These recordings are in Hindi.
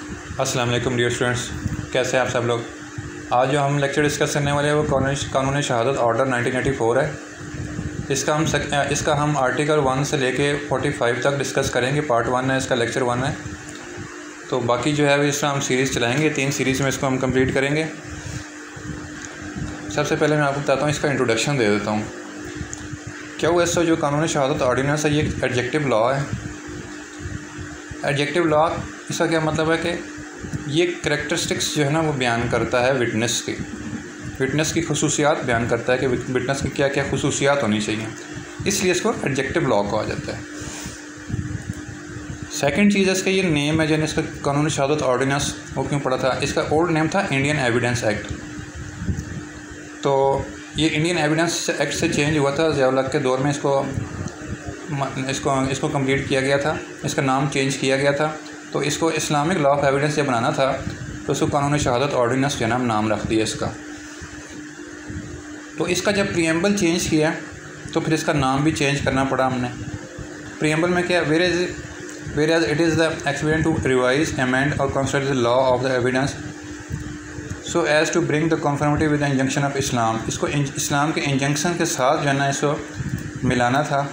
अस्सलाम वालेकुम डियर स्टूडेंट्स, कैसे हैं आप सब लोग। आज जो हम लेक्चर डिस्कस करने वाले हैं वो कानूनी शहादत ऑर्डर 1984 है। इसका हम आर्टिकल 1 से लेके 45 तक डिस्कस करेंगे। पार्ट 1 है, इसका लेक्चर 1 है। तो बाकी जो है इसका हम सीरीज़ चलाएँगे, 3 सीरीज़ में इसको हम कंप्लीट करेंगे। सबसे पहले मैं आपको बताता हूँ, इसका इंट्रोडक्शन दे देता हूँ। क्या हुआ, इसका जो कानूनी शहादत ऑर्डिनेंस है ये एक एडजेक्टिव लॉ है। एडजेक्टिव लॉ, इसका क्या मतलब है कि ये करैक्टरिस्टिक्स जो है ना वो बयान करता है विटनेस की खसूसियात बयान करता है कि विटनेस की क्या क्या खसूसियात होनी चाहिए, इसलिए इसको एडजेक्टिव लॉ कहा जाता है। सेकंड चीज़ है इसका ये नेम है, जैसे इसका कानूनी शहादत ऑर्डिनेंस वो क्यों पड़ा था। इसका ओल्ड नेम था इंडियन एविडेंस एक्ट। तो ये इंडियन एविडेंस एक्ट से चेंज हुआ था, ज़िया उल हक के दौर में इसको कंप्लीट किया गया था, इसका नाम चेंज किया गया था। तो इसको इस्लामिक लॉ ऑफ एविडेंस जब बनाना था तो इसको कानूनी शहादत ऑर्डिनेंस जो नाम रख दिया इसका। तो इसका जब प्रीएम्बल चेंज किया तो फिर इसका नाम भी चेंज करना पड़ा हमने। प्रीएम्बल में क्या, whereas it is the experience to revise amend और consider the law of the evidence so as to bring the conformity with the injunction of Islam. इसको इस्लाम के इंजंक्शन के साथ जो है ना इसको मिलाना था,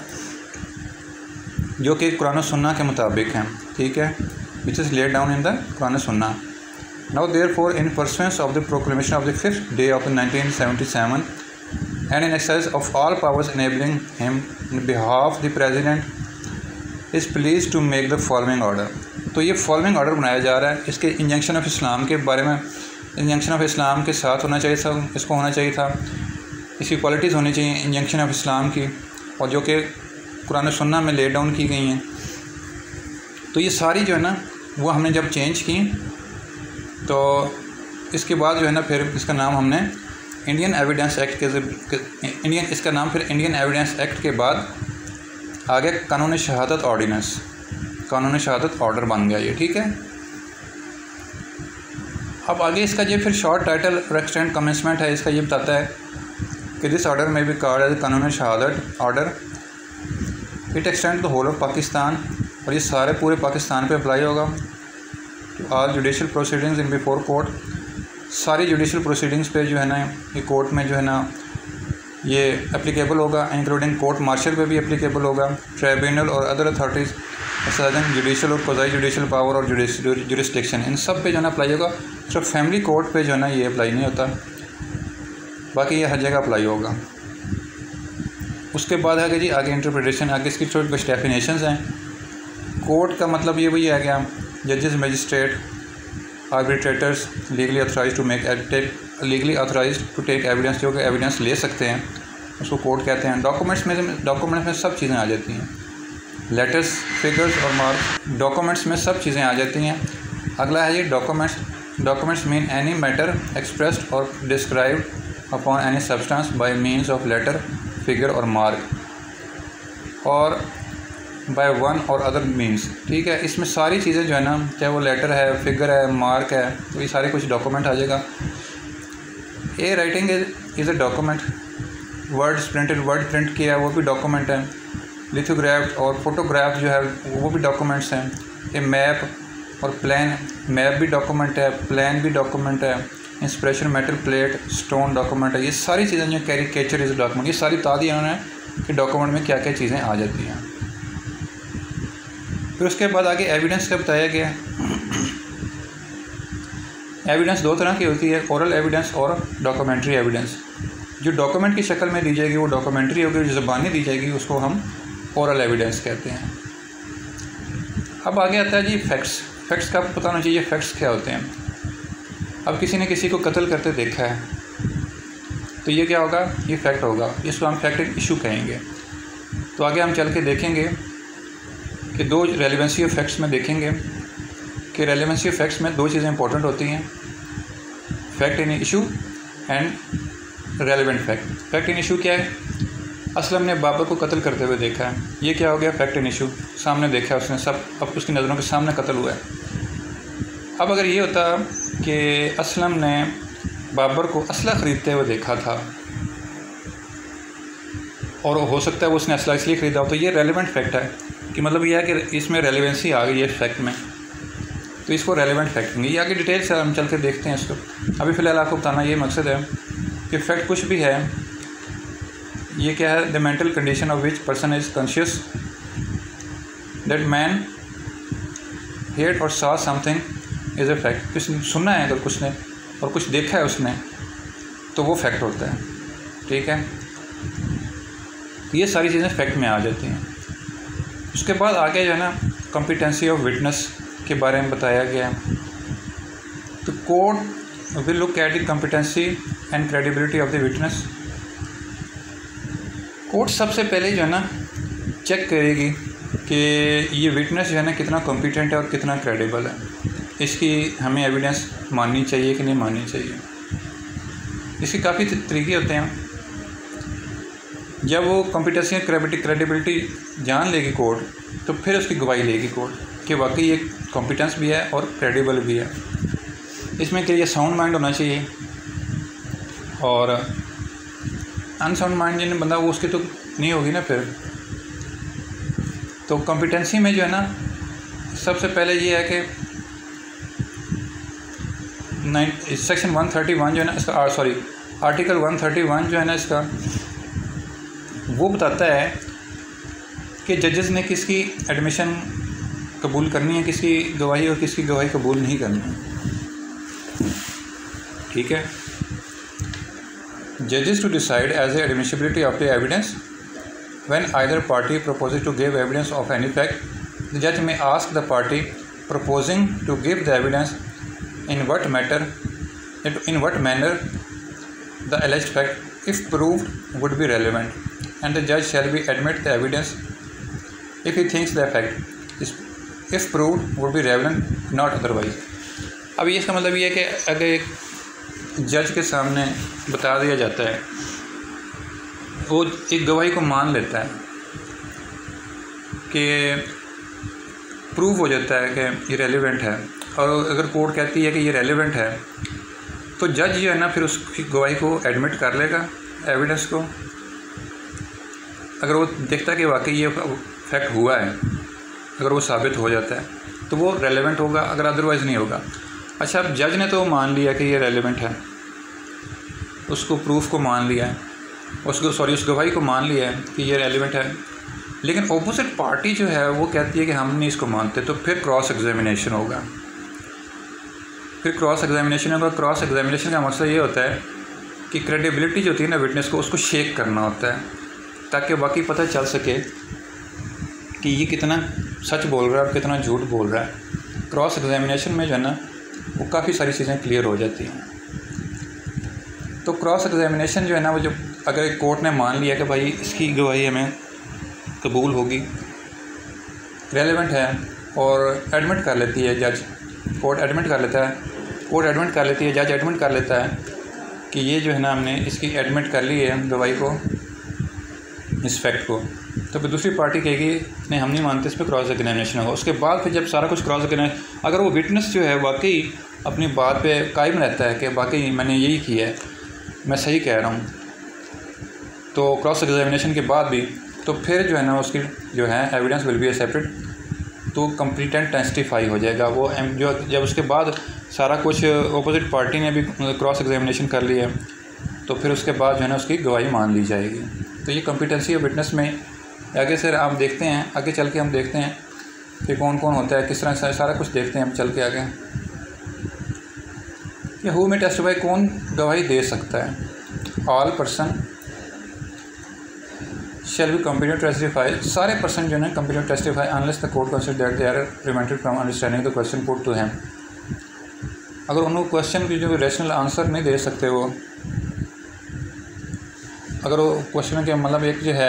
जो कि कुरान और सुन्ना के मुताबिक हैं, ठीक है, which is laid down in the Quran and Sunnah. Now therefore in pursuance of the proclamation of the 5th day of 1977 and in exercise of all powers enabling him in behalf the President is pleased to make the following order. तो ये following order बनाया जा रहा है। इसके इंजंक्शन ऑफ इस्लाम के बारे में, इंजंक्शन ऑफ इस्लाम के साथ होना चाहिए था, इसको होना चाहिए था, इसकी क्वालिटीज़ होनी चाहिए इंजंक्शन ऑफ इस्लाम की, और जो कि कुरान और सुन्ना में ले डाउन की गई हैं। तो ये सारी जो है ना वो हमने जब चेंज की तो इसके बाद जो है ना फिर इसका नाम हमने इंडियन एविडेंस एक्ट इसका नाम फिर इंडियन एविडेंस एक्ट के बाद आगे कानूनी शहादत ऑर्डिनेंस, कानूनी शहादत ऑर्डर बन गया ये, ठीक है। अब आगे इसका ये फिर शॉर्ट टाइटल और एक्सटेंड कमेंसमेंट है। इसका ये बताता है कि दिस ऑर्डर में भी कॉल्ड एज कानूनी शहादत order, it extend the whole of Pakistan, और ये सारे पूरे पाकिस्तान पे अप्लाई होगा। All judicial proceedings in before court, सारी जुडिशल प्रोसीडिंग्स पे जो है ना ये कोर्ट में जो है ना ये एप्लीकेबल होगा, इंक्लूडिंग कोर्ट मार्शल पे भी एप्लीकेबल होगा, ट्राइब्यूनल और अदर अथॉरिटीज़ एक्सरसाइजिंग जुडिशल और क्वाज़ी जुडिशल पावर और जुरिस्डिक्शन, इन सब पे जो है ना अप्लाई होगा। सिर्फ फैमिली कोर्ट पे जो है ना ये अप्लाई नहीं होता, बाकी ये हर जगह अप्लाई होगा। उसके बाद है कि जी आगे इंटरप्रिटेशन, आगे इसकी छोटी कुछ डेफिनेशंस हैं। कोर्ट का मतलब ये वही है क्या, जजेस, magistrate, arbitrators, legally authorise to take evidence, जो कि एविडेंस ले सकते हैं, उसको कोर्ट कहते हैं। डॉक्यूमेंट्स में सब चीज़ें आ जाती हैं, लेटर्स, फिगर्स और मार्क्स, डॉक्यूमेंट्स में सब चीज़ें आ जाती हैं। अगला है ये documents mean any matter expressed और described upon any substance by means of letter, figure और मार्क, और बाय वन और अदर मीन्स, ठीक है। इसमें सारी चीज़ें जो है ना, चाहे वो लेटर है, फिगर है, मार्क है, तो ये सारे कुछ डॉक्यूमेंट आ जाएगा। A writing is a document, word print किया है वो भी डॉक्यूमेंट है। लिथोग्राफ और फोटोग्राफ जो है वो भी डॉक्यूमेंट्स हैं। ए मैप और प्लान, मैप भी डॉक्यूमेंट है, प्लान भी डॉक्यूमेंट है। Inspiration, metal plate, stone document है। ये सारी चीज़ें जो कैरिकेचर इज़ डॉक्यूमेंट, ये सारी बता दी उन्होंने कि डॉक्यूमेंट में क्या क्या चीज़ें आ जाती हैं। फिर उसके बाद आगे एविडेंस का बताया गया। एविडेंस दो तरह की होती है, ओरल एविडेंस और डॉक्यूमेंट्री एविडेंस। जो डॉक्यूमेंट की शक्ल में दी जाएगी वो डॉक्यूमेंट्री होगी, जो ज़बानी दी जाएगी उसको हम ओरल एविडेंस कहते हैं। अब आगे आता है जी फैक्ट्स का पता होना चाहिए, फैक्ट्स क्या होते हैं। अब किसी ने किसी को कत्ल करते देखा है तो ये क्या होगा, ये फैक्ट होगा, इसको हम फैक्ट इशू कहेंगे। तो आगे हम चल के देखेंगे कि दो रेलेवेंसी ऑफ फैक्ट्स में देखेंगे कि रेलेवेंसी ऑफ फैक्ट्स में दो चीज़ें इंपॉर्टेंट होती हैं, fact in issue and relevant fact. Fact in issue क्या है, असलम ने बाबर को कत्ल करते हुए देखा है, ये क्या हो गया, फैक्ट इन इशू, सामने देखा उसने, सब अब उसकी नज़रों के सामने कत्ल हुआ है। अब अगर ये होता कि असलम ने बाबर को असला ख़रीदते हुए देखा था और हो सकता है वो उसने असला इसलिए ख़रीदा हो, तो ये रेलेवेंट फैक्ट है कि मतलब यह है कि इसमें रेलेवेंसी आ गई है फैक्ट में। तो तो इसको रेलेवेंट फैक्ट कहेंगे। ये आगे डिटेल से हम चल के देखते हैं इसको। अभी फ़िलहाल आपको बताना ये मकसद है कि फैक्ट कुछ भी है, ये क्या है, the mental condition of which person is conscious that man heard और saw something is a fact. कुछ सुना है अगर कुछ ने और कुछ देखा है उसने तो वो फैक्ट होता है, ठीक है। ये सारी चीज़ें फैक्ट में आ जाती हैं। उसके बाद आगे जो है ना कॉम्पिटेंसी ऑफ विटनेस के बारे में बताया गया है। तो court will look at the competency and credibility of the witness. Court सबसे पहले जो है ना चेक करेगी कि ये विटनेस जो है ना कितना कॉम्पिटेंट है और कितना क्रेडिबल है, इसकी हमें एविडेंस माननी चाहिए कि नहीं माननी चाहिए। इसके काफ़ी तरीके होते हैं। जब वो कॉम्पिटेंसी क्रेडिबिलिटी जान लेगी कोर्ट तो फिर उसकी गवाही लेगी कोर्ट कि वाकई ये कॉम्पिटेंस भी है और क्रेडिबल भी है। इसमें कि ये साउंड माइंड होना चाहिए और अनसाउंड माइंड जिन बंदा वो उसकी तो नहीं होगी ना फिर। तो कॉम्पिटेंसी में जो है ना सबसे पहले ये है कि सेक्शन 131 जो है ना इसका आर्टिकल 131 जो है ना इसका वो बताता है कि जजेस ने किसकी एडमिशन कबूल करनी है, किसकी गवाही और किसकी गवाही कबूल नहीं करनी है, ठीक है। जजेस to decide as a admissibility of the evidence when either party proposes to give evidence of any fact, the judge may ask the party proposing to give the evidence in what manner the alleged fact, if proved, would be relevant, and the judge shall be admit the evidence if he thinks the fact is, if proved, would be relevant, not otherwise। अब ये इसका मतलब ये है कि अगर एक जज के सामने बता दिया जाता है, वो एक गवाही को मान लेता है कि प्रूव हो जाता है कि ये रेलेवेंट है, और अगर कोर्ट कहती है कि ये रेलेवेंट है तो जज जो है ना फिर उसकी गवाही को एडमिट कर लेगा, एविडेंस को। अगर वो देखता है कि वाकई ये फैक्ट हुआ है, अगर वो साबित हो जाता है तो वो रेलेवेंट होगा, अगर अदरवाइज़ नहीं होगा। अच्छा, अब जज ने तो मान लिया कि ये रेलेवेंट है, उसको प्रूफ को मान लिया है, उस गवाही को मान लिया है कि ये रेलेवेंट है, लेकिन ऑपोजिट पार्टी जो है वो कहती है कि हम नहीं इसको मानते, तो फिर क्रॉस एग्जामिनेशन होगा। क्रॉस एग्जामिनेशन का मकसद ये होता है कि क्रेडिबिलिटी जो होती है ना विटनेस को, उसको शेक करना होता है ताकि बाकी पता चल सके कि ये कितना सच बोल रहा है और कितना झूठ बोल रहा है। क्रॉस एग्जामिनेशन में जो है ना वो काफ़ी सारी चीज़ें क्लियर हो जाती हैं। तो क्रॉस एग्जामिनेशन जो है ना वो जब अगर एक कोर्ट ने मान लिया कि भाई इसकी गवाही हमें कबूल होगी, रेलेवेंट है, और एडमिट कर लेती है जज, कोर्ट एडमिट कर लेता है, जज एडमिट कर लेता है कि ये जो है ना हमने इसकी एडमिट कर ली है गवाही को, इस फैक्ट को, तो फिर दूसरी पार्टी कहेगी नहीं हम नहीं मानते, इस पर क्रॉस एग्जामिनेशन होगा। उसके बाद फिर जब सारा कुछ क्रॉस एग्जामिनेशन, अगर वो विटनेस जो है वाकई अपनी बात पे कायम रहता है कि वाकई मैंने यही किया है, मैं सही कह रहा हूँ, तो क्रॉस एग्जामिनेशन के बाद भी तो फिर जो है ना उसकी जो है एविडेंस विल बी एक्सेप्टेड, तो कम्पिटेंट टेस्टिफाई हो जाएगा वो। जो जब उसके बाद सारा कुछ अपोजिट पार्टी ने भी क्रॉस एग्जामिनेशन कर लिया तो फिर उसके बाद जो है ना उसकी गवाही मान ली जाएगी। तो ये कॉम्पिटेंसी ऑफ विटनेस में आगे से आप देखते हैं, आगे चल के हम देखते हैं कि कौन कौन होता है, किस तरह से सारा कुछ देखते हैं हम चल के आगे। ये हु में टेस्टिफाई, कौन गवाही दे सकता है। All person shall be competent to testify, सारे पर्सन जो है competent to testify unless the court considers that they are prevented from understanding the question put to them। अगर उनको क्वेश्चन की जो रैशनल आंसर नहीं दे सकते वो, अगर वो क्वेश्चन के मतलब एक जो है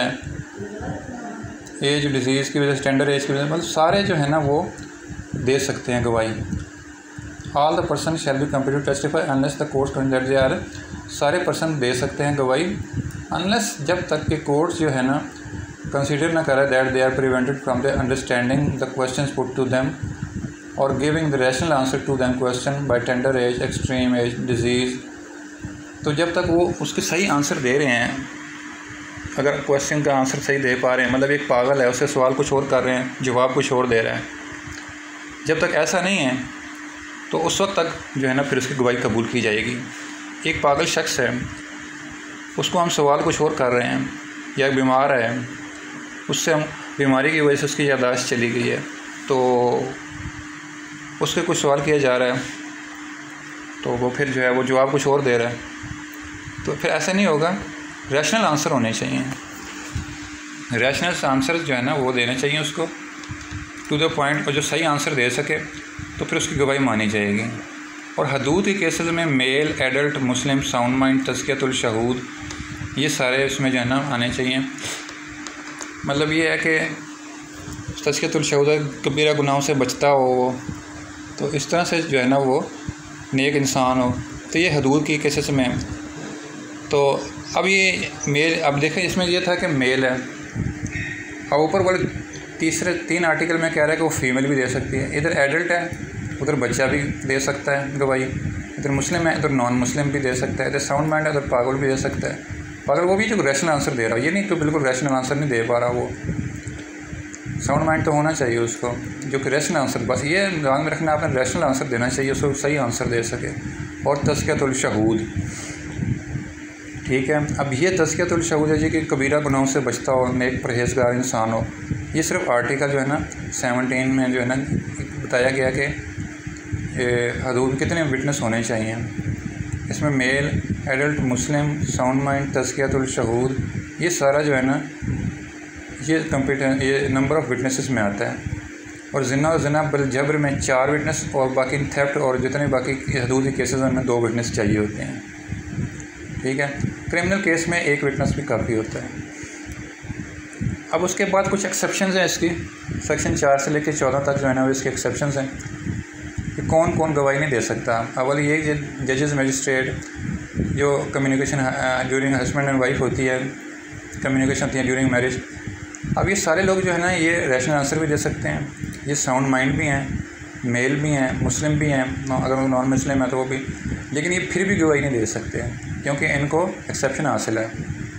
एज डिजीज़ की वजह से, टेंडर एज की वजह से, मतलब सारे जो है ना वो दे सकते हैं गवाही। All the person shall be competent to testify unless the court considers that they are, सारे पर्सन दे सकते हैं गवाही अनलेस, जब तक कि कोर्ट जो है ना कंसीडर ना करे that they are prevented from the understanding the questions put to them और giving the rational answer to them question by tender age, extreme age, disease. तो जब तक वो उसके सही आंसर दे रहे हैं, अगर क्वेश्चन का आंसर सही दे पा रहे हैं, मतलब एक पागल है उससे सवाल कुछ और कर रहे हैं, जवाब कुछ और दे रहा है, जब तक ऐसा नहीं है तो उस वक्त तक जो है ना फिर उसकी गवाही कबूल की जाएगी। एक पागल शख्स है, उसको हम सवाल कुछ और कर रहे हैं, या बीमार है, उससे हम बीमारी की वजह से उसकी याददाश्त चली गई है, तो उसके कुछ सवाल किया जा रहा है, तो वो फिर जो है वो जवाब कुछ और दे रहा है, तो फिर ऐसा नहीं होगा। रैशनल आंसर होने चाहिए, रैशनल आंसर जो है ना वो देने चाहिए उसको टू द पॉइंट, और जो सही आंसर दे सके तो फिर उसकी गवाही मानी जाएगी। और हदूद के केसेस में male, adult, Muslim, sound mind, तज़कियतुल शहूद, ये सारे उसमें जो है ना आने चाहिए। मतलब ये है कि तज़कियतुल शहूद कबीरा गुनाहों से बचता हो, तो इस तरह से जो है ना वो नेक इंसान हो, तो ये हदूद की केसेस में। तो अब ये मेल, अब देखें इसमें ये था कि मेल है, अब ऊपर वाले तीन आर्टिकल में कह रहा है कि वो फीमेल भी दे सकती है। इधर एडल्ट है, उधर बच्चा भी दे सकता है गवाही, इधर मुस्लिम है, इधर नॉन मुस्लिम भी दे सकता है, इधर साउंड माइंड है, इधर पागल भी दे सकता है। पागल वो भी जो रैशनल आंसर दे रहा है, ये नहीं तो बिल्कुल रैशनल आंसर नहीं दे पा रहा वो। साउंड माइंड तो होना चाहिए उसको, जो कि रैशनल आंसर, बस ये दिमाग में रखना, आपने रैशनल आंसर देना चाहिए, उसको सही आंसर दे सके। और तज़कियतुल शहूद, ठीक है। अब ये तज़कियतुल शहूद है जी कि कबीरा गुनाहों से बचता हो, नेक परहेज़गार इंसान हो। ये सिर्फ आर्टिकल जो है ना 17 में जो है ना बताया गया कि हदूद कितने विटनेस होने चाहिए। इसमें male, adult, Muslim, sound mind, तज़कियतुल शहूद, ये सारा जो है ना ये नंबर ऑफ़ विटनेसेस में आता है। और ज़िना और ज़िना बल जबर में 4 विटनेस, और बाकी थेफ्ट और जितने बाकी हदूद के केसेस में 2 विटनेस चाहिए होते हैं, ठीक है। क्रिमिनल केस में 1 विटनेस भी काफ़ी होता है। अब उसके बाद कुछ एक्सेप्शंस हैं इसकी, सेक्शन 4 से लेकर 14 तक जो है ना वो इसके एक्सेप्शंस हैं कि कौन कौन गवाही नहीं दे सकता। अवल ये जजेस, मजिस्ट्रेट, जो communication during husband and wife होती है, कम्युनिकेशन होती है ड्यूरिंग मैरिज। अब ये सारे लोग जो है ना ये रैशनल आंसर भी दे सकते हैं, ये साउंड माइंड भी हैं, मेल भी हैं, मुस्लिम भी हैं, अगर वो नॉन मुस्लिम है तो वो भी, लेकिन ये फिर भी गवाही नहीं दे सकते क्योंकि इनको एक्सेप्शन हासिल है।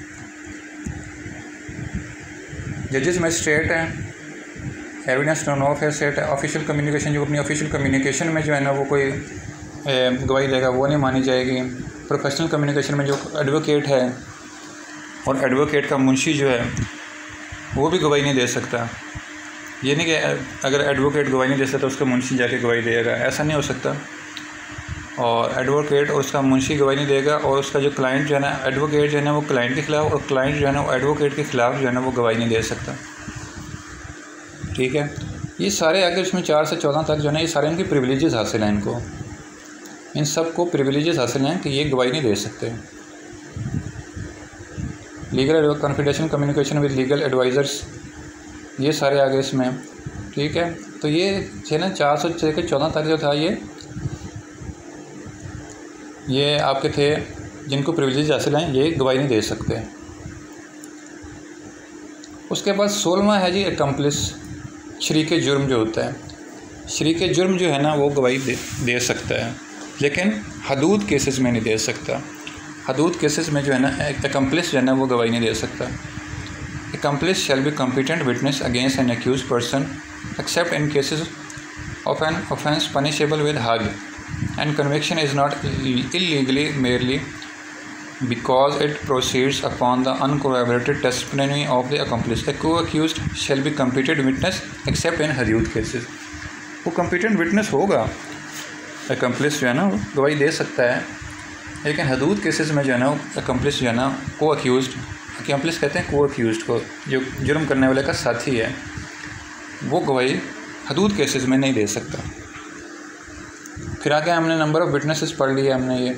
जजेस मजिस्ट्रेट हैं, evidence to know of set है, ऑफिशियल कम्युनिकेशन, जो अपनी ऑफिशियल कम्युनिकेशन में जो है ना वो कोई गवाही देगा वो नहीं मानी जाएगी। प्रोफेशनल कम्युनिकेशन में जो एडवोकेट है और एडवोकेट का मुंशी जो है वो भी गवाही नहीं दे सकता। ये नहीं कि अगर एडवोकेट गवाही नहीं दे सकता तो उसका मुंशी जाके गवाही देगा, ऐसा नहीं हो सकता। और एडवोकेट और उसका मुंशी गवाही नहीं देगा, और उसका जो क्लाइंट जो है ना, एडवोकेट जो है ना वो क्लाइंट के ख़िलाफ़, और क्लाइंट जो है ना वो एडवोकेट के ख़िलाफ़ जो है ना वो गवाही नहीं दे सकता, ठीक है। ये सारे अगर इसमें 4 से 14 तक जो है ना ये सारे इनकी प्रिविलेजेस हासिल हैं, इनको इन सब को प्रिविलेजेस हासिल हैं कि ये गवाही नहीं दे सकते। Legal confidential communication with legal advisers, ये सारे आगे इसमें, ठीक है। तो ये है ना 4 से लेकर 14 तक जो था ये आपके थे जिनको प्रिविलेज हासिल हैं, ये गवाही नहीं दे सकते। उसके बाद 16वां है जी एकम्प्लिस, शरीके जुर्म जो होता है। शरीके जुर्म जो है ना वो गवाही दे सकता है, लेकिन हदूद केसेस में नहीं दे सकता। हदूद केसेस में जो है ना एकम्प्लिस जो है ना वो गवाही नहीं दे सकता। Accomplice shall be competent witness against an accused person except in cases of an offence punishable with hard, and conviction is not illegally merely because it proceeds upon the uncorroborated testimony of the accomplice. A co-accused shall be competent witness except in hudud cases. वो competent witness होगा, accomplice जो है ना गवाही दे सकता है, लेकिन हदूद केसेस में जो है ना accomplice जो है ना co-accused, एक्म्प्लिस कहते हैं को अक्यूज़्ड को, जो जुर्म करने वाले का साथी है, वो गवाही हदूद केसेस में नहीं दे सकता। फिर आगे हमने नंबर ऑफ़ विटनेसेस पढ़ लिया हमने ये।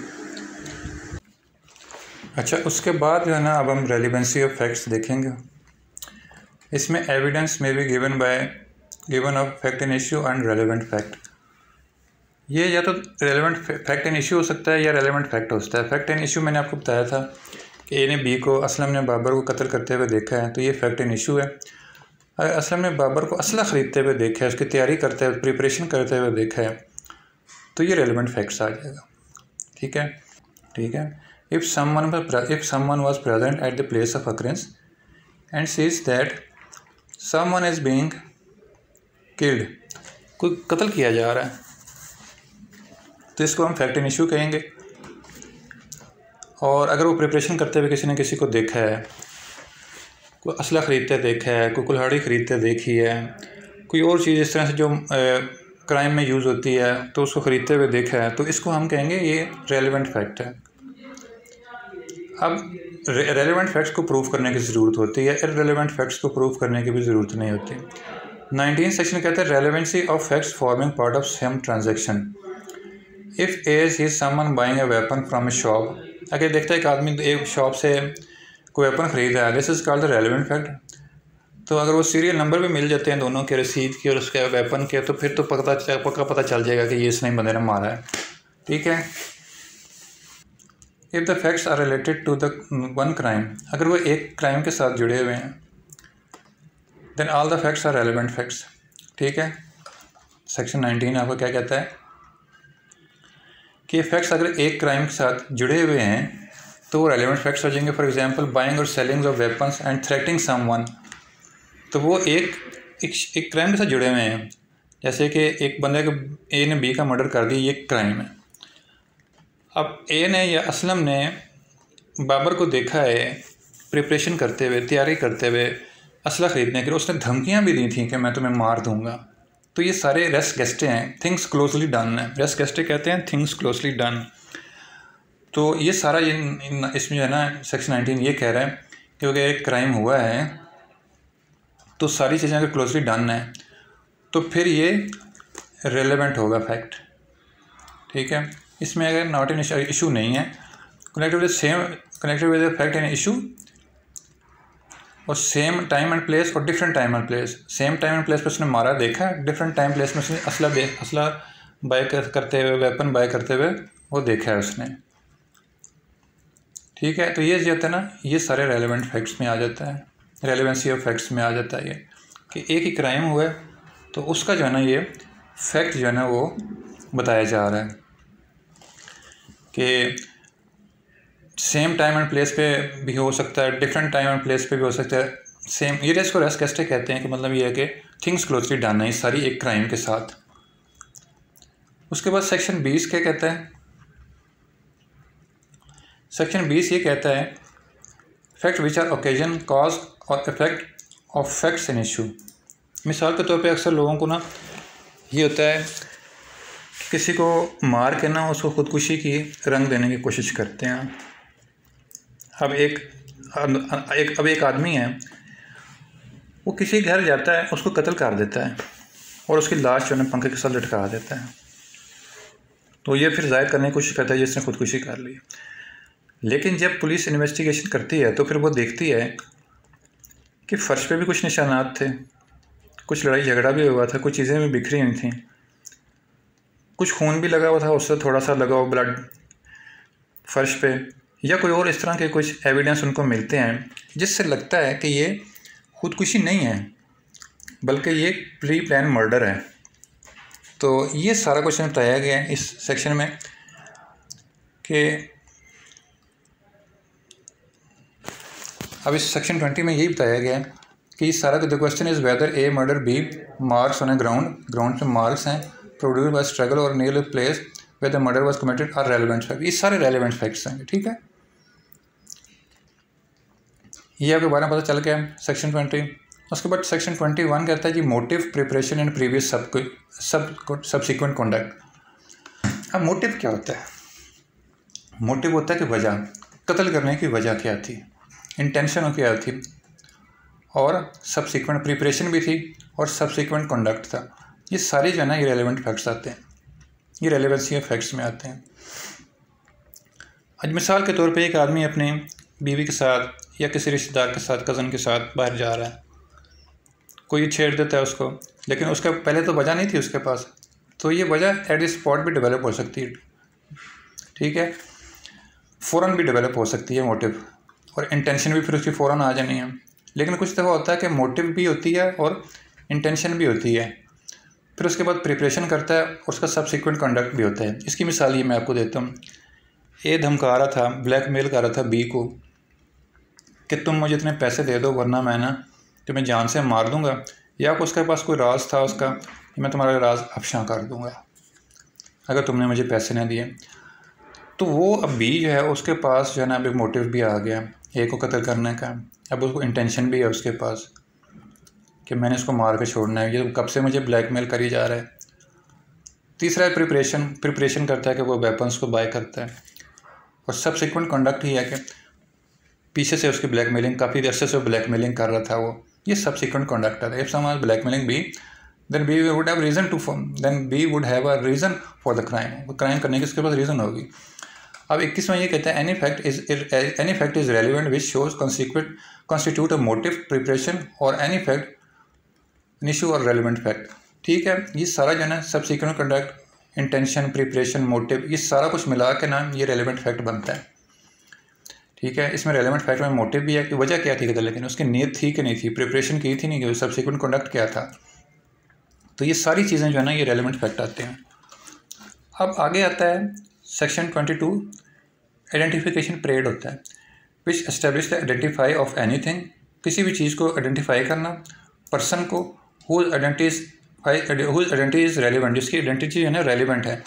अच्छा, उसके बाद जो है ना अब हम रेलिवेंसी ऑफ फैक्ट्स देखेंगे। इसमें एविडेंस में भी given of fact in issue and relevant fact. ये या तो रेलेवेंट फैक्ट इन इशू हो सकता है या रेलेवेंट फैक्ट हो सकता है। फैक्ट इन इशू मैंने आपको बताया था कि ए ने बी को, असलम ने बाबर को कत्ल करते हुए देखा है, तो ये फैक्ट इन इशू है। अगर असलम ने बाबर को असला ख़रीदते हुए देखा है, उसकी तैयारी करते हुए, प्रिपरेशन करते हुए देखा है, तो ये रेलेवेंट फैक्ट्स आ जाएगा, ठीक है, ठीक है। If someone was present at the place of occurrence and sees that someone is being killed, कोई कत्ल किया जा रहा है, तो इसको हम फैक्ट इन इशू कहेंगे। और अगर वो प्रिपरेशन करते हुए किसी ने किसी को देखा है, कोई असला ख़रीदते देखा है, कोई कुल्हाड़ी ख़रीदते देखी है, कोई और चीज़ इस तरह से जो क्राइम में यूज़ होती है तो उसको ख़रीदते हुए देखा है, तो इसको हम कहेंगे ये रेलेवेंट फैक्ट है। अब रेलेवेंट फैक्ट्स को प्रूव करने की ज़रूरत होती है, इररेलेवेंट फैक्ट्स को प्रूव करने की भी ज़रूरत नहीं होती। 19 सेक्शन कहता है relevancy of facts forming part of same transaction. If as he someone buying a weapon from a shop, अगर देखता है एक आदमी एक शॉप से कोई वेपन ख़रीद रहा है, this is called the relevant fact. तो अगर वो सीरियल नंबर भी मिल जाते हैं दोनों के, रसीद के और उसके वेपन के, तो फिर तो पक्का पता चल जाएगा कि ये इसने बंदे ने मारा है। ठीक है। If the facts are related to the one crime, अगर वो एक क्राइम के साथ जुड़े हुए हैं, then all the facts are relevant facts. ठीक है। सेक्शन 19 आपको क्या कहता है कि फैक्ट्स अगर एक क्राइम के साथ जुड़े हुए हैं तो वो रेलेवेंट फैक्ट्स हो जाएंगे। फॉर एग्जांपल बाइंग और selling of weapons and threatening someone, तो वो एक क्राइम के साथ जुड़े हुए हैं। जैसे कि एक बंदे को ए ने बी का मर्डर कर दिया, ये क्राइम है। अब ए ने या असलम ने बाबर को देखा है प्रिपरेशन करते हुए, तैयारी करते हुए असला ख़रीदने के लिए, उसने धमकियां भी दी थी कि मैं तुम्हें मार दूंगा। तो ये सारे रेस गेस्टे हैं, थिंग्स क्लोजली डन है। रेस गेस्टे कहते हैं थिंग्स क्लोजली डन। तो ये सारा ये इसमें जो है ना सेक्शन 19 ये कह रहा है कि अगर एक क्राइम हुआ है तो सारी चीज़ें अगर क्लोजली डन है तो फिर ये रेलेवेंट होगा फैक्ट। ठीक है। इसमें अगर नॉट एन इशू नहीं है, connected with fact an issue, और सेम टाइम एंड प्लेस और different time and place. Same time and place पर उसने मारा देखा, डिफरेंट टाइम प्लेस में उसने असला बाय करते हुए, वेपन बाय करते हुए वो देखा है उसने। ठीक है। तो ये जो होता है ना, ये सारे रेलेवेंट फैक्ट्स में आ जाता है, रेलेवेंसी ऑफ फैक्ट्स में आ जाता है ये कि एक ही क्राइम हुआ है तो उसका जो है ना ये फैक्ट जो है ना वो बताया जा रहा है कि सेम टाइम एंड प्लेस पे भी हो सकता है, डिफरेंट टाइम एंड प्लेस पे भी हो सकता है सेम। ये इसको रेस गेस्टे कहते हैं कि मतलब ये है कि थिंग्स क्लोजली डन है सारी एक क्राइम के साथ। उसके बाद सेक्शन 20 क्या कहता है? सेक्शन 20 ये कहता है fact which are occasion cause और effect of facts in issue. मिसाल के तौर पे अक्सर लोगों को ना ये होता है कि किसी को मार के ना उसको ख़ुदकुशी की रंग देने की कोशिश करते हैं। अब एक आदमी है, वो किसी घर जाता है, उसको कत्ल कर देता है और उसकी लाश जो है पंखे के साथ लटका देता है। तो ये फिर जाहिर करने की कोशिश करता है जिसने ख़ुदकुशी कर ली। लेकिन जब पुलिस इन्वेस्टिगेशन करती है तो फिर वो देखती है कि फ़र्श पे भी कुछ निशानात थे, कुछ लड़ाई झगड़ा भी हुआ था, कुछ चीज़ें भी बिखरी हुई थी, कुछ खून भी लगा हुआ था, उससे थोड़ा सा लगा हुआ ब्लड फ़र्श पे, या कोई और इस तरह के कुछ एविडेंस उनको मिलते हैं जिससे लगता है कि ये ख़ुदकुशी नहीं है बल्कि ये प्री प्लान मर्डर है। तो ये सारा कुछ बताया गया है इस सेक्शन में कि अब इस सेक्शन 20 में यही बताया गया है कि सारा the question is whether a murder be marks on a ground पे मार्क्स हैं प्रोड्यूस बाय स्ट्रगल और near place where the murder was committed are relevant fact. ये सारे रेलेवेंट फैक्ट्स हैं। ठीक है। ये आपके बारे में पता चल गया सेक्शन 20। उसके बाद सेक्शन 21 कहता है कि motive preparation and previous subsequent conduct. अब मोटिव क्या होता है? मोटिव होता है कि वजह, कत्ल करने की वजह क्या थी, इंटेंशन क्या थी, और सबसिक्वेंट प्रिपरेशन भी थी और सबसिक्वेंट कॉन्डक्ट था। ये सारे जो है ना ये रेलेवेंट फैक्ट्स आते हैं, ये रेलेवेंसी ऑफ फैक्ट्स में आते हैं। आज मिसाल के तौर पे एक आदमी अपनी बीवी के साथ या किसी रिश्तेदार के साथ, कज़न के साथ बाहर जा रहा है, कोई छेड़ देता है उसको, लेकिन उसका पहले तो वजह नहीं थी उसके पास, तो ये वजह एट द स्पॉट भी डेवलप हो सकती है। ठीक है। फ़ौरन भी डेवलप हो सकती है मोटिव, और इंटेंशन भी फिर उसकी फ़ौरन आ जानी है। लेकिन कुछ दफ़ा होता है कि मोटिव भी होती है और इंटेंशन भी होती है, फिर उसके बाद प्रिपरेशन करता है और उसका सबसिक्वेंट कंडक्ट भी होता है। इसकी मिसाल ये मैं आपको देता हूँ। ए धमका रहा था, ब्लैकमेल कर रहा था बी को कि तुम मुझे इतने पैसे दे दो वरना मैं ना तुम्हें जान से मार दूंगा, या उसके पास कोई राज था उसका, मैं तुम्हारा राज अफशा कर दूंगा। अगर तुमने मुझे पैसे ना दिए। तो वो अब बी जो है उसके पास जो है ना अब एक मोटिव भी आ गया ए को कत्ल करने का। अब उसको इंटेंशन भी है उसके पास कि मैंने इसको मार के छोड़ना है, ये कब से मुझे ब्लैकमेल करी जा रहा है। तीसरा है प्रिपरेशन करता है कि वो वेपन्स को बाय करता है। और सब्सिक्वेंट कंडक्ट ही है कि पीछे से उसकी ब्लैकमेलिंग, काफ़ी देर से ब्लैकमेलिंग कर रहा था वो, ये सब्सिक्वेंट कंडक्ट है। If someone blackmailing B then B would have reason to then B would have a reason for the crime, crime करने की उसके पास रीज़न होगी। अब 21 में ये कहता है any fact is relevant which shows constitute a motive preparation और एनी फैक्ट एन इशू और रेलिवेंट फैक्ट। ठीक है, ये सारा जो है ना subsequent conduct, intention, preparation, motive, ये सारा कुछ मिला के ना ये रेलिवेंट फैक्ट बनता है। ठीक है, इसमें रेलिवेंट फैक्ट में मोटिव भी है कि वजह क्या थी, लेकिन उसकी नीयत थी कि नहीं थी, प्रिपरेशन की थी नहीं कि सब्सिक्वेंट कंडक्ट क्या था। तो ये सारी चीज़ें जो है ना ये रेलिवेंट फैक्ट आते हैं। अब आगे आता है सेक्शन 22, आइडेंटिफिकेशन पीरियड होता है which establish the identify of anything, किसी भी चीज़ को आइडेंटिफाई करना, पर्सन को हुज आइडेंटिटी इज़ रेलिवेंट, जिसकी आइडेंटिटी जो है ना रेलिवेंट है।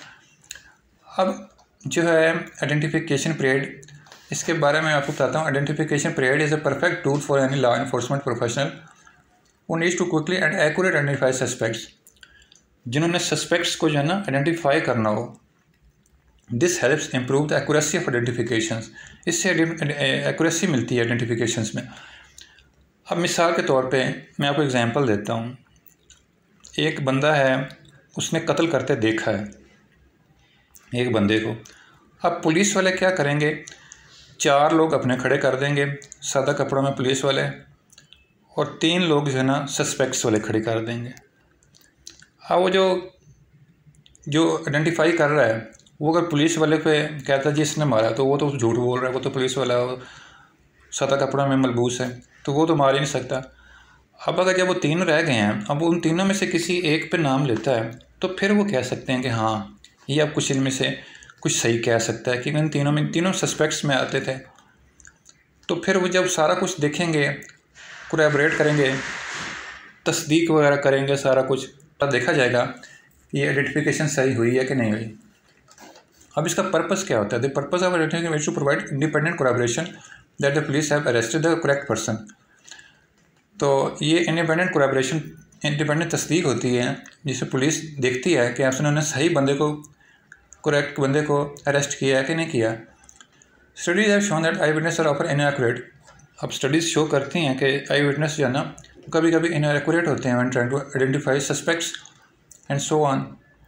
अब जो है आइडेंटिफिकेशन पीरियड, इसके बारे में आपको बताता हूँ। Identification period is a perfect tool for any law enforcement professional who needs to quickly and accurate identify suspects, जिन्होंने सस्पेक्ट्स को जो है ना आइडेंटिफाई करना हो। This helps improve the accuracy of identifications, इससे एक्यूरेसी मिलती है आइडेंटिफिकेशंस में। अब मिसाल के तौर पे मैं आपको एग्जांपल देता हूँ। एक बंदा है, उसने कत्ल करते देखा है एक बंदे को। अब पुलिस वाले क्या करेंगे, 4 लोग अपने खड़े कर देंगे सादा कपड़ों में पुलिस वाले, और 3 लोग जो है ना सस्पेक्ट्स वाले खड़े कर देंगे। अब वो जो आइडेंटिफाई कर रहा है वो अगर पुलिस वाले पे कहता है जी इसने मारा, तो वो तो झूठ बोल रहा है, वो तो पुलिस वाला सादा कपड़ा में मलबूस है, तो वो तो मार ही नहीं सकता। अब अगर जब वो 3 रह गए हैं, अब उन तीनों में से किसी एक पे नाम लेता है, तो फिर वो कह सकते हैं कि हाँ ये अब कुछ इनमें से कुछ सही कह सकता है कि इन तीनों सस्पेक्ट्स में आते थे। तो फिर वो जब सारा कुछ देखेंगे, कोलैबोरेट करेंगे, तस्दीक वगैरह करेंगे, सारा कुछ देखा जाएगा ये आइडेंटिफिकेशन सही हुई है कि नहीं हुई। अब इसका पर्पस क्या होता है? The purpose of identification is to provide independent collaboration that the police have arrested the correct person. तो ये इंडिपेंडेंट कोलैबोरेशन, इंडिपेंडेंट तस्दीक होती है जिसे पुलिस देखती है कि उन्होंने सही बंदे को, करेक्ट बंदे को अरेस्ट किया है कि नहीं किया। Studies have shown that eye witness are ऑफर इनएक्यूरेट। अब स्टडीज़ शो करती हैं कि आई विटनेस जो है ना कभी कभी इनएक्यूरेट होते हैं when trying to identify suspects and so on.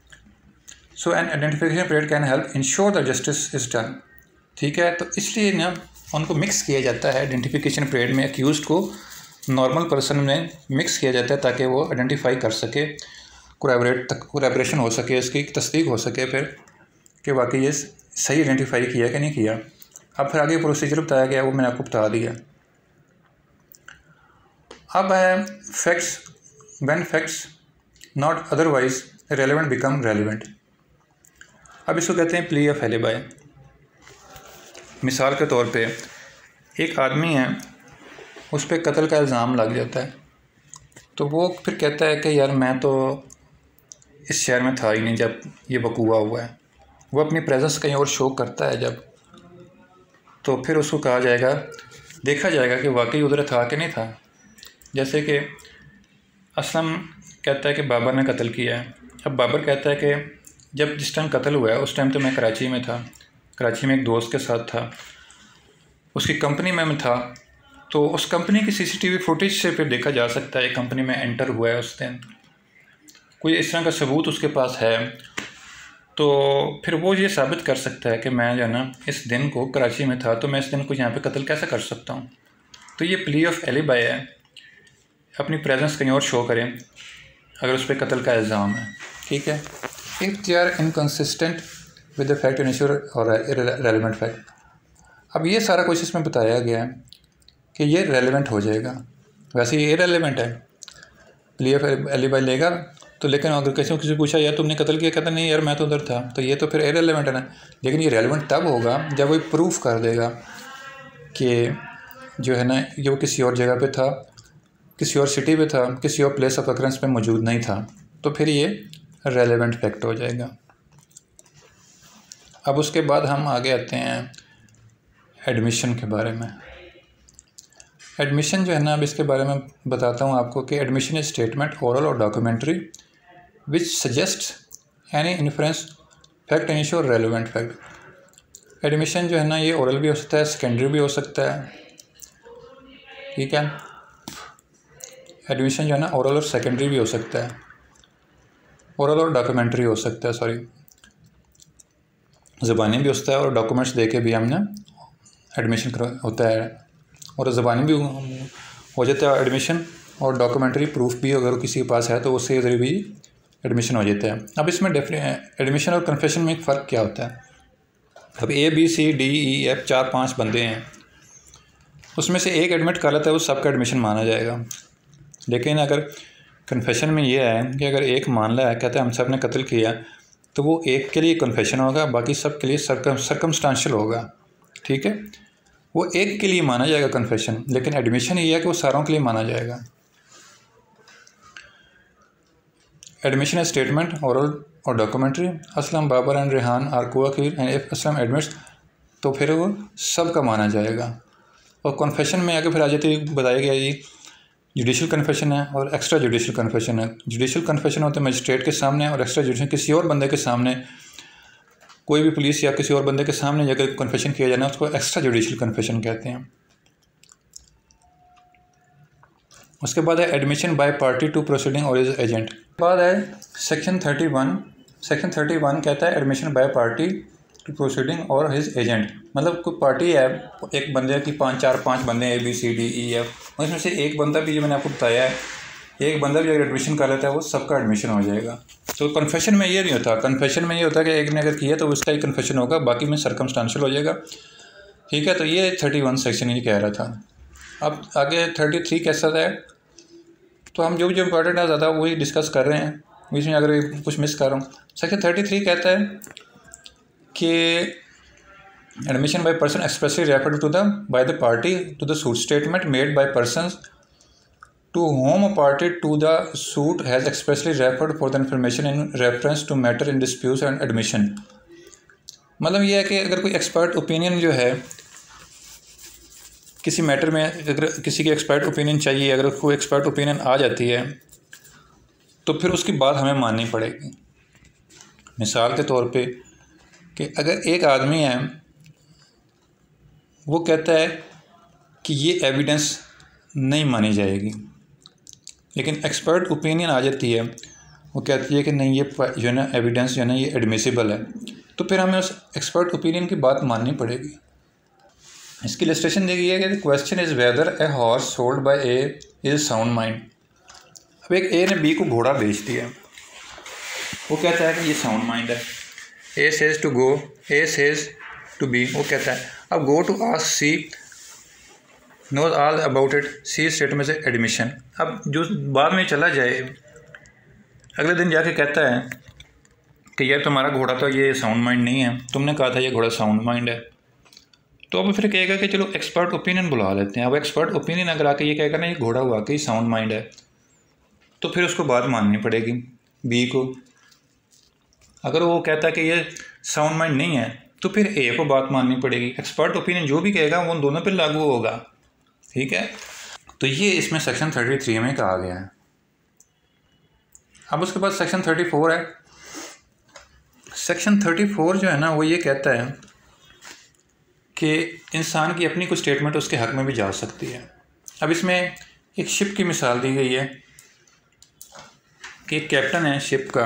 So an identification period can help ensure the justice is done. ठीक है, तो इसलिए ना उनको मिक्स किया जाता है आइडेंटिफिकेशन पीरियड में, अक्यूज़ड को नॉर्मल पर्सन में मिक्स किया जाता है ताकि वो आइडेंटिफाई कर सके, कोलैबोरेशन हो सके, इसकी तस्दीक हो सके फिर कि वाकई ये सही आइडेंटिफाई किया कि नहीं किया। अब फिर आगे प्रोसीजर बताया गया, वो मैंने आपको बता दिया। अब है facts, when facts not otherwise relevant become relevant. अब इसको कहते हैं प्ली ऑफ एलिबाई। मिसाल के तौर पे एक आदमी है, उस पर कत्ल का इल्ज़ाम लग जाता है, तो वो फिर कहता है कि यार मैं तो इस शहर में था ही नहीं जब ये वक़ूआ हुआ है। वो अपनी प्रेजेंस कहीं और शो करता है जब, तो फिर उसको कहा जाएगा, देखा जाएगा कि वाकई उधर था कि नहीं था। जैसे कि असलम कहता है कि बाबर ने कत्ल किया है। अब बाबर कहता है कि जब जिस टाइम कत्ल हुआ है उस टाइम तो मैं कराची में था, कराची में एक दोस्त के साथ था, उसकी कंपनी में मैं था। तो उस कंपनी की सीसीटीवी फुटेज से फिर देखा जा सकता है कंपनी में एंटर हुआ है उस दिन, कोई इस तरह का सबूत उसके पास है, तो फिर वो ये साबित कर सकता है कि मैं जो है ना इस दिन को कराची में था, तो मैं इस दिन को यहाँ पे कत्ल कैसे कर सकता हूँ। तो ये प्ली ऑफ एलिबाई है, अपनी प्रेजेंस कहीं और शो करें अगर उस पर कत्ल का इल्ज़ाम है। ठीक है, if they are inconsistent with the fact in issue और रेलिवेंट फैक्ट। अब ये सारा कुछ इसमें बताया गया है कि ये रेलिवेंट हो जाएगा। वैसे ये इररेलेवेंट है, प्ली ऑफ एलिबाई लेगा तो, लेकिन अगर किसी पूछा यार तुमने कत्ल किया, कहता नहीं यार मैं तो उधर था, तो ये तो फिर इररेलेवेंट है ना। लेकिन ये रेलिवेंट तब होगा जब वो प्रूफ कर देगा कि जो है ना ये वो किसी और जगह पे था, किसी और सिटी पे था, किसी और प्लेस ऑफ अकरेंस पे मौजूद नहीं था, तो फिर ये रेलिवेंट फैक्ट हो जाएगा। अब उसके बाद हम आगे आते हैं एडमिशन के बारे में। एडमिशन जो है ना, अब इसके बारे में बताता हूँ आपको कि एडमिशन इज स्टेटमेंट ओरल और documentary which suggest any inference fact and in issue relevant fact. Admission जो है ना, ये ओरल भी हो सकता है, सेकेंडरी भी हो सकता है, ठीक है। एडमिशन जो है ना ओरल और सेकेंडरी भी हो सकता है, ओरल और डॉक्यूमेंट्री हो सकता है, सॉरी, ज़बानी भी होता है और डॉक्यूमेंट्स दे के भी हमने एडमिशन होता है, और ज़बानी भी हो जाता है एडमिशन, और डॉक्यूमेंट्री प्रूफ भी अगर किसी के पास है तो उससे ज़रिए भी एडमिशन हो जाता है। अब इसमें एडमिशन और कन्फेशन में एक फ़र्क क्या होता है। अब ABCDEF 4-5 बंदे हैं, उसमें से एक एडमिट कर लेता है, उस सबका एडमिशन माना जाएगा। लेकिन अगर कन्फेशन में ये है कि अगर एक मान रहा है, कहता है हम सब ने कत्ल किया, तो वो एक के लिए कन्फेशन होगा, बाकी सब के लिए सर्कमस्टांशियल होगा, ठीक है। वो एक के लिए माना जाएगा कन्फेशन, लेकिन एडमिशन ये है कि वो सारों के लिए माना जाएगा। एडमिशन है स्टेटमेंट ओरल और documentary. Aslam, Babar and Rehan are coaccused and if Aslam admits, तो फिर वो सब का माना जाएगा। और कन्फेशन में आगे फिर आ जाती बताया गया जी जुडिशल कन्फेशन है और एक्स्ट्रा जुडिशल कन्फेशन है। जुडिशल कन्फेशन होता है मजिस्ट्रेट के सामने, और एक्स्ट्रा जुडिशल किसी और बंदे के सामने, कोई भी पुलिस या किसी और बंदे के सामने अगर कन्फेशन किया जाना उसको एक्स्ट्रा जुडिशल कन्फेशन कहते हैं। उसके बाद है admission by party to proceeding or his agent. बाद है सेक्शन 31। सेक्शन 31 कहता है admission by party to proceeding or his agent. मतलब कोई पार्टी है, एक बंदे की 5 बंदे ABCDEF, उसमें से एक बंदा भी, जो मैंने आपको बताया है, एक बंदा भी अगर एडमिशन कर लेता है वो सबका एडमिशन हो जाएगा। तो कन्फेशन में ये नहीं होता। कन्फेशन में ये होता है कि एक ने अगर किया तो उसका ही कन्फेशन होगा, बाकी में सर्कमस्टांशियल हो जाएगा, ठीक है। तो ये 31 सेक्शन ये कह रहा था। अब आगे 33 कैसा है, तो हम जो इम्पोर्टेंट है ज़्यादा वही डिस्कस कर रहे हैं, बीच में अगर कुछ मिस कर रहा हूँ। सेक्शन 33 कहता है कि admission by person expressly referred to the by the party to the suit statement made by persons to whom a party to the suit has expressly referred for the information in reference to matter in dispute and admission। मतलब यह है कि अगर कोई एक्सपर्ट ओपिनियन जो है किसी मैटर में, अगर किसी की एक्सपर्ट ओपिनियन चाहिए, अगर कोई एक्सपर्ट ओपिनियन आ जाती है तो फिर उसकी बात हमें माननी पड़ेगी। मिसाल के तौर पे कि अगर एक आदमी है, वो कहता है कि ये एविडेंस नहीं मानी जाएगी, लेकिन एक्सपर्ट ओपिनियन आ जाती है, वो कहती है कि नहीं ये जो है ना एविडेंस जो है ना ये एडमिसिबल है, तो फिर हमें उस एक्सपर्ट ओपिनियन की बात माननी पड़ेगी। इसकी इलस्ट्रेशन दी गई है कि question is whether a horse sold by A is sound mind. अब एक ए ने बी को घोड़ा बेच दिया, वो कहता है कि ये साउंड माइंड है। A says to go, A says to B, वो कहता है अब go to ask C knows all about it, C statement से एडमिशन। अब जो बाद में चला जाए, अगले दिन जाके कहता है कि यार तुम्हारा घोड़ा तो ये साउंड माइंड नहीं है, तुमने कहा था ये घोड़ा साउंड माइंड है, तो अब फिर कहेगा कि चलो एक्सपर्ट ओपिनियन बुला लेते हैं। अब एक्सपर्ट ओपिनियन अगर आके ये कहेगा ना ये घोड़ा वाकई साउंड माइंड है, तो फिर उसको बात माननी पड़ेगी बी को। अगर वो कहता है कि ये साउंड माइंड नहीं है, तो फिर ए को बात माननी पड़ेगी। एक्सपर्ट ओपिनियन जो भी कहेगा वो उन दोनों पर लागू होगा, ठीक है। तो ये इसमें सेक्शन 33 में कहा गया है। अब उसके बाद सेक्शन 34 है। सेक्शन 34 जो है ना वो ये कहता है कि इंसान की अपनी कुछ स्टेटमेंट उसके हक़ में भी जा सकती है। अब इसमें एक शिप की मिसाल दी गई है कि एक कैप्टन है शिप का,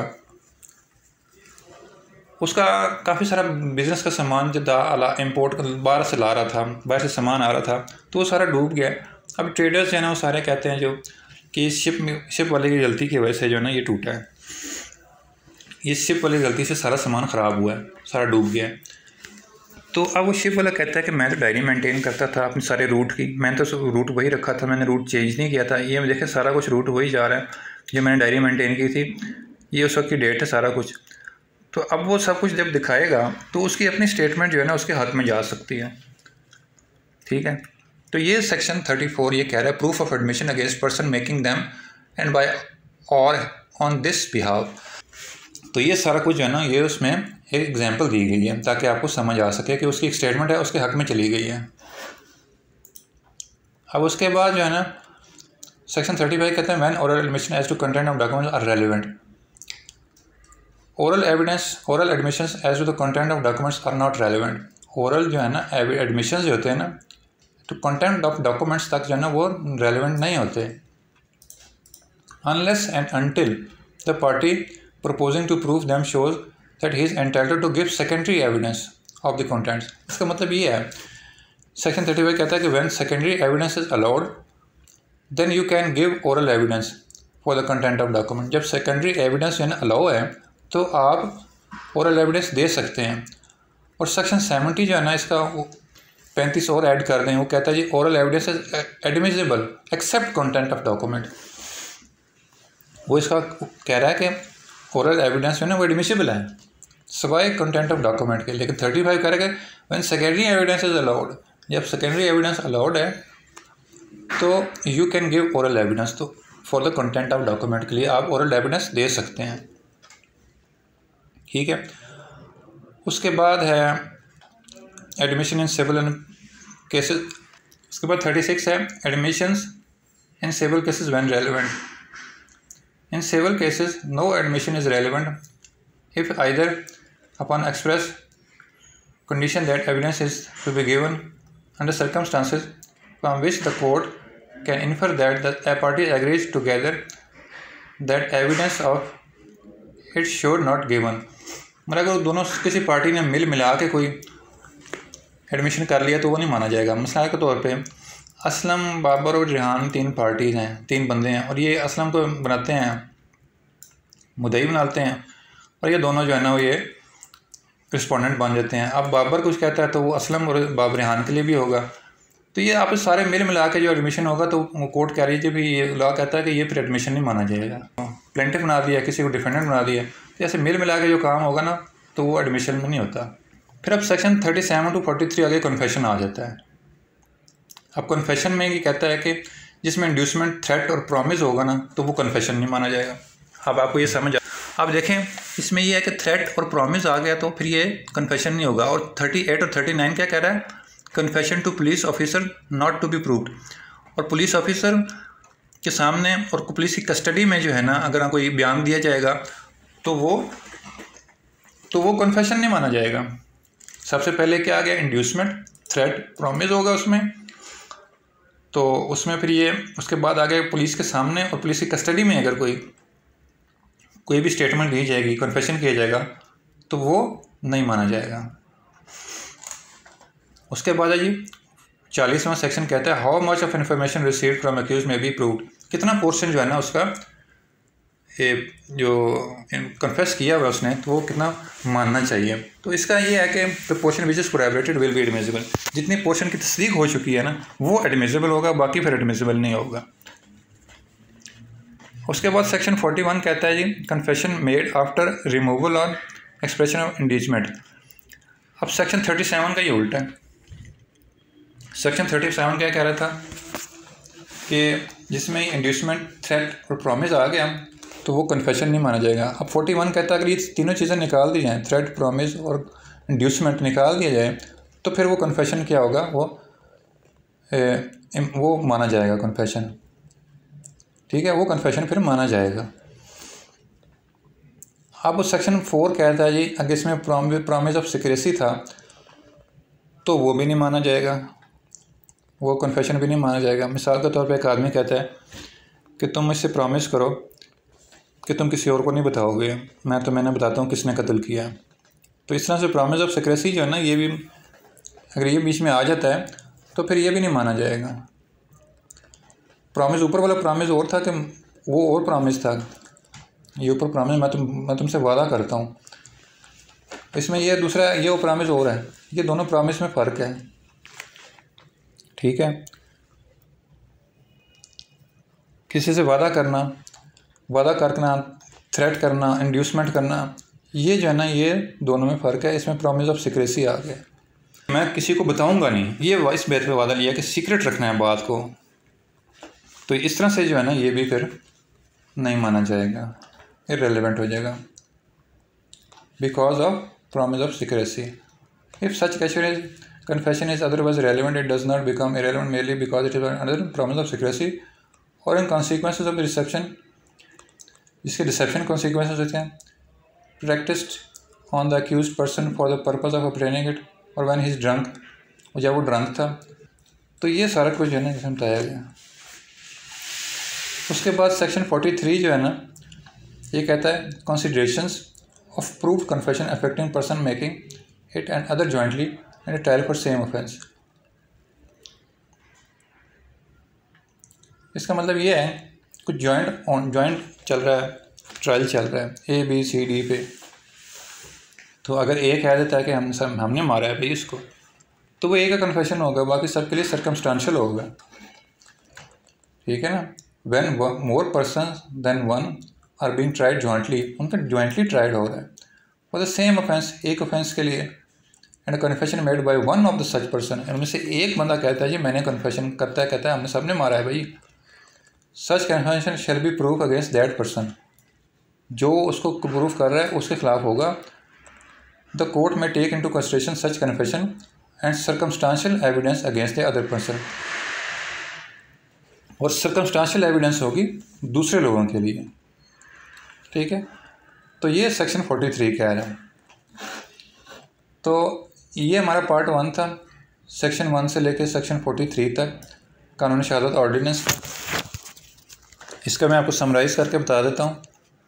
उसका काफ़ी सारा बिज़नेस का सामान जो था इम्पोर्ट बाहर से ला रहा था, बाहर से सामान आ रहा था, तो वो सारा डूब गया। अब ट्रेडर्स जो है ना वो सारे कहते हैं जो कि शिप वाले की गलती की वजह से जो है ना ये टूटा है, ये शिप वाली गलती से सारा सामान ख़राब हुआ है, सारा डूब गया है। तो अब वो शिप वाला कहता है कि मैं तो डायरी मेंटेन करता था अपने सारे रूट की, मैंने तो रूट वही रखा था, मैंने रूट चेंज नहीं किया था, ये देखें सारा कुछ रूट वही जा रहा है जो मैंने डायरी मेंटेन की थी, ये उस वक्त की डेट है सारा कुछ। तो अब वो सब कुछ जब दिखाएगा तो उसकी अपनी स्टेटमेंट जो है ना उसके हाथ में जा सकती है, ठीक है। तो ये सेक्शन 34 ये कह रहा है proof of admission against person making them and by or on this behalf. तो ये सारा कुछ जो है ना ये उसमें एक एग्जांपल दी गई है ताकि आपको समझ आ सके कि उसकी एक स्टेटमेंट है उसके हक़ में चली गई है। अब उसके बाद जो है ना सेक्शन 35 कहते हैं when oral admission as to content of documents are relevant. Oral admissions as to the content of documents are not relevant. Oral जो है ना एडमिशंस जो होते हैं ना तो कंटेंट ऑफ डॉक्यूमेंट्स तक जो है ना वो रेलिवेंट नहीं होते unless and until the party proposing to prove them shows that he is entitled to give secondary evidence of the contents। इसका मतलब ये है सेक्शन 35 कहता है कि when secondary evidence is allowed then you can give oral evidence for the content of document। जब secondary evidence जो है ना अलाउ है तो आप oral evidence दे सकते हैं। और सेक्शन 70 जो है ना इसका 35 और ऐड कर दें, वो कहता है जी oral evidence is admissible except content of document। वो इसका कह रहा है कि ओरल एविडेंस जो है ना वो एडमिसिबल है सिवाय कंटेंट ऑफ डॉक्यूमेंट के। लेकिन 35 कह रहा है when secondary evidence is allowed, जब सेकेंडरी एविडेंस अलाउड है तो you can give oral evidence. तो for the content of document के लिए आप ओरल एविडेंस दे सकते हैं। ठीक है, उसके बाद है एडमिशन इन सिविल केसेस। उसके बाद 36 है admissions in civil cases when relevant. In civil cases, no admission is relevant if either upon express condition that evidence is to be given under circumstances from which the court can infer that the party agrees together that evidence of it should not given। मतलब अगर दोनों किसी पार्टी ने मिला के कोई एडमिशन कर लिया तो वो नहीं माना जाएगा। मिसाल के तौर पे असलम, बाबर और रिहान 3 पार्टीज़ हैं, 3 बंदे हैं और ये असलम को बनाते हैं, मुद्दई बनाते हैं और ये दोनों जो है ना वो ये रिस्पोंडेंट बन जाते हैं। अब बाबर कुछ कहता है तो वो असलम और बाबर रिहान के लिए भी होगा। तो ये आप सारे मिला के जो एडमिशन होगा तो कोर्ट कह रही है भी ये लॉ कहता है कि ये फिर एडमिशन नहीं माना जाएगा। प्लेंटिफ बना दिया, किसी को डिफेंडेंट बना दिया, तो ऐसे मिला के जो काम होगा ना तो वो एडमिशन में नहीं होता। फिर अब सेक्शन 37 to 43 आगे कन्फेशन आ जाता है। अब कन्फेशन में ये कहता है कि जिसमें इंड्यूसमेंट, थ्रेट और प्रॉमिस होगा ना तो वो कन्फेशन नहीं माना जाएगा। अब आपको ये समझ आप देखें इसमें ये है कि थ्रेट और प्रॉमिस आ गया तो फिर ये कन्फेशन नहीं होगा। और 38 और 39 क्या कह रहा है, confession to police officer not to be proved. और पुलिस ऑफिसर के सामने और पुलिस की कस्टडी में जो है ना अगर कोई बयान दिया जाएगा तो वो कन्फेशन नहीं माना जाएगा। सबसे पहले क्या आ गया, इंड्यूसमेंट, थ्रेट, प्रॉमिस होगा उसमें, तो उसमें फिर ये उसके बाद आ गया पुलिस के सामने और पुलिस की कस्टडी में अगर कोई भी स्टेटमेंट दी जाएगी, कन्फेशन किया जाएगा तो वो नहीं माना जाएगा। उसके बाद है जी 40वां सेक्शन कहता है how much of information received from accused may be proved. कितना पोर्शन जो है ना उसका जो कन्फेस किया हुआ उसने तो वो कितना मानना चाहिए। तो इसका ये है कि the portion which is corroborated will be admissible. जितनी पोर्शन की तस्दीक हो चुकी है ना वो एडमिसिबल होगा, बाकी फिर एडमिसिबल नहीं होगा। उसके बाद सेक्शन 41 कहता है जी कन्फेशन मेड आफ्टर रिमूवल और एक्सप्रेशन ऑफ इंडीचमेंट। अब सेक्शन 37 का ये उल्टा है। सेक्शन 37 क्या कह रहा था कि जिसमें इंड्यूसमेंट, थ्रेट और प्रॉमिस आ गया तो वो कन्फेशन नहीं माना जाएगा। अब 41 कहता है अगर ये तीनों चीज़ें निकाल दी जाएँ, थ्रेट, प्रॉमिस और इंड्यूसमेंट निकाल दिया जाए तो फिर वो कन्फेशन क्या होगा, वो माना जाएगा कन्फेशन। ठीक है, वो कन्फेशन फिर माना जाएगा। अब सेक्शन 4 कहता है जी अगर इसमें प्रॉमिस ऑफ सिक्रेसी था तो वो भी नहीं माना जाएगा, वो कन्फेशन भी नहीं माना जाएगा। मिसाल के तौर पे एक आदमी कहता है कि तुम मुझसे प्रॉमिस करो कि तुम किसी और को नहीं बताओगे, मैंने बताता हूँ किसने कत्ल किया। तो इस तरह से प्रॉमिस ऑफ सिक्रेसी जो है ना ये भी अगर ये बीच में आ जाता है तो फिर ये भी नहीं माना जाएगा। प्रॉमिस, ऊपर वाला प्रॉमिस और था कि वो और प्रॉमिस था, ये ऊपर प्रॉमिस मैं तुमसे वादा करता हूँ, इसमें ये दूसरा ये वो प्रॉमिस और है। ये दोनों प्रॉमिस में फ़र्क है। ठीक है, किसी से वादा करना, थ्रेट करना, इंड्यूसमेंट करना, ये जो है ना ये दोनों में फ़र्क है। इसमें प्रॉमिस ऑफ सिक्रेसी आ गया, मैं किसी को बताऊंगा नहीं, ये इस बेस पे वादा लिया कि सीक्रेट रखना है बात को। तो इस तरह से जो है ना ये भी फिर नहीं माना जाएगा, इररिलेवेंट हो जाएगा because of promise of secrecy. If such confession is otherwise relevant, it does not become irrelevant merely because it is under promise of secrecy or in consequences of the deception. इसके deception consequences होते हैं practiced on the accused person for the purpose of obtaining it, और when he is drunk, और जब वो ड्रंक था। तो ये सारा कुछ जो है ना इसमें बताया गया। उसके बाद सेक्शन 43 जो है ना ये कहता है considerations of proved confession affecting person making it and other jointly and a trial for same offense। इसका मतलब ये है कुछ जॉइंट चल रहा है, ट्रायल चल रहा है ABCD पे, तो अगर ए कह देता है कि हमने मारा है भाई इसको, तो वो ए का कन्फेशन होगा, बाकी सबके लिए सर्कमस्टांशियल होगा, ठीक है ना। When more person than one are being tried jointly, उनका जॉइंटली ट्राइड हो रहा है फॉर द सेम ऑफेंस, एक ऑफेंस के लिए, and confession made by one of the such person, उनमें से एक बंदा कहता है जी मैंने कन्फेशन कहता है हमने सबने मारा है भाई, such confession shall be proof against that person, जो उसको प्रूफ कर रहा है उसके खिलाफ होगा। The court may take into consideration such confession and circumstantial evidence against the other person, और सर्कमस्टांशियल एविडेंस होगी दूसरे लोगों के लिए, ठीक है। तो ये सेक्शन 43 कह रहा है। तो ये हमारा पार्ट 1 था, सेक्शन 1 से लेकर सेक्शन 43 तक कानूनी शहादत ऑर्डिनेंस। इसका मैं आपको समराइज़ करके बता देता हूँ।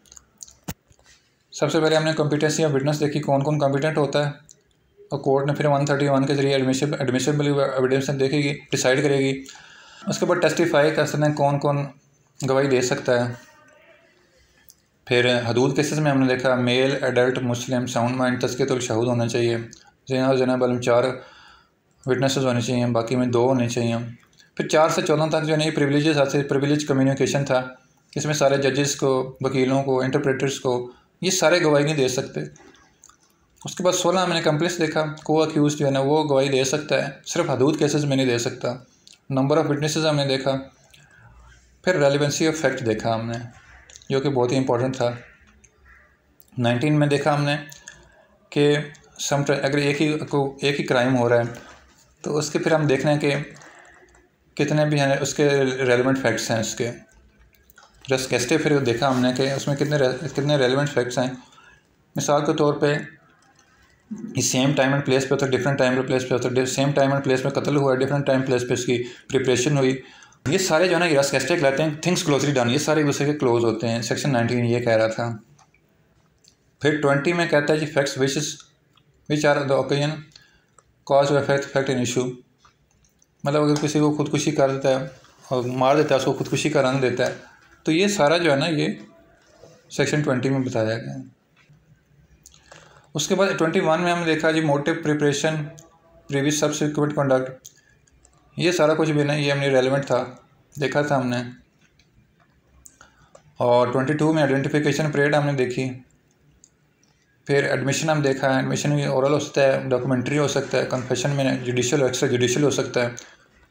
सबसे पहले हमने कॉम्पिटेंसी ऑफ विटनेस देखी, कौन कौन कॉम्पिटेंट होता है, और कोर्ट ने फिर 131 के जरिए एडमिसिबल एविडेंस देखेगी, डिसाइड करेगी। उसके बाद टेस्टिफाई करते हैं कौन कौन गवाही दे सकता है। फिर हदूद केसेस में हमने देखा male adult Muslim sound mind तस्कियतुल शहूद होना चाहिए, ज़िना और ज़िना 4 विटनेसेस होने चाहिए, बाकी में 2 होने चाहिए। फिर 4 से 14 तक जो है प्रिविलेजेस आते, प्रिविलेज कम्युनिकेशन था, इसमें सारे जजेस को, वकीलों को, इंटरप्रेटर्स को, ये सारे गवाही नहीं दे सकते। उसके बाद 16 हमने कम्प्लेक्स देखा, को अक्यूज जो है ना वो गवाही दे सकता है, सिर्फ हदूद केसेस में नहीं दे सकता। नंबर ऑफ़ विटनेसेस हमने देखा। फिर रेलिवेंसी ऑफ फैक्ट देखा हमने, जो कि बहुत ही इंपॉर्टेंट था। 19 में देखा हमने कि अगर एक ही क्राइम हो रहा है तो उसके फिर हम देख रहे हैं कि कितने भी हैं उसके रेलिवेंट फैक्ट्स हैं। उसके रेस्केस्टे फिर देखा हमने कि उसमें कितने रेलिवेंट फैक्ट्स हैं। मिसाल के तौर पे इस सेम टाइम एंड प्लेस पे होता है, डिफरेंट टाइम एंड प्लेस पे होता है, सेम टाइम एंड प्लेस में कत्ल हुआ है, डिफरेंट टाइम प्लेस पे इसकी प्रिपरेशन हुई, ये सारे जो है ना रेस्केस्टे कहलाते हैं, थिंग्स क्लोजली डन, ये सारे एक दूसरे के क्लोज होते हैं। सेक्शन 19 ये कह रहा था। फिर 20 में कहता है जी facts which are the occasion cause fact in issue, मतलब अगर किसी को खुदकुशी कर देता है और मार देता है, उसको खुदकुशी का रंग देता है, तो ये सारा जो है ना ये सेक्शन 20 में बताया गया है। उसके बाद 21 में हमने देखा जी motive, preparation, previous subsequent conduct, ये सारा कुछ भी नहीं, ये हमने रेलेवेंट था, देखा था हमने। और 22 में आइडेंटिफिकेशन परेड हमने देखी। फिर एडमिशन हम देखा है, एडमिशन भी ओरल हो सकता है, डॉक्यूमेंट्री हो सकता है, कन्फेशन में जुडिशल, एक्स्ट्रा जुडिशल हो सकता है।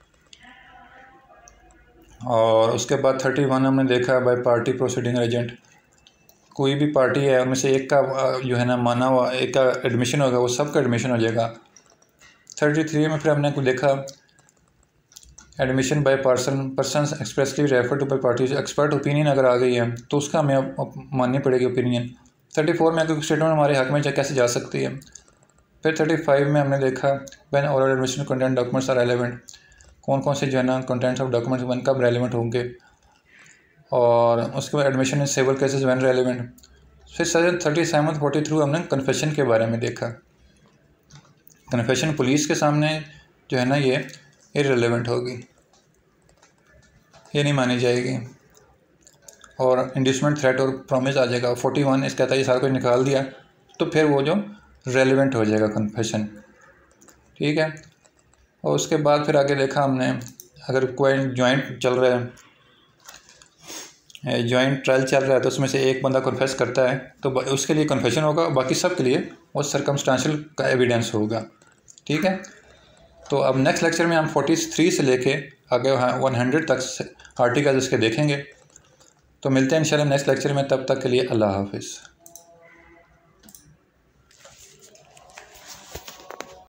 और उसके बाद 31 हमने देखा बाय पार्टी प्रोसीडिंग एजेंट, कोई भी पार्टी है उनमें से एक का जो है ना माना हुआ, एक का एडमिशन होगा, वो सब का एडमिशन हो जाएगा। 33 में फिर हमने को देखा admission by person expressly refer to by parties, expert opinion अगर आ गई है तो उसका हमें माननी पड़ेगी ओपिनियन। 34 में अगर स्टेटमेंट हमारे हक में कैसे जा सकती है। फिर 35 में हमने देखा when oral admission content documents are relevant, कौन कौन से जो है ना कंटेंट्स ऑफ डॉक्यूमेंट्स वन कब रेलेवेंट होंगे। और उसके बाद admission in civil cases when relevant. फिर 37 43 हमने कन्फेशन के बारे में देखा। कन्फेशन पुलिस के सामने जो है ना ये इररिलेवेंट होगी, ये नहीं मानी जाएगी, और इंड्यूसमेंट, थ्रेट और प्रॉमिस आ जाएगा। 41 इस कहता है ये सारा कुछ निकाल दिया तो फिर वो जो रेलेवेंट हो जाएगा कन्फेशन, ठीक है। और उसके बाद फिर आगे देखा हमने अगर कोई जॉइंट चल रहा है, जॉइंट ट्रायल चल रहा है, तो उसमें से एक बंदा कन्फेस करता है तो उसके लिए कन्फेशन होगा, बाकी सब के लिए वो सर्कमस्टांशियल का एविडेंस होगा, ठीक है। तो अब नेक्स्ट लेक्चर में हम 43 से लेके आगे 100 तक आर्टिकल्स इसके देखेंगे। तो मिलते हैं इंशाल्लाह नेक्स्ट लेक्चर में, तब तक के लिए अल्लाह हाफिज़।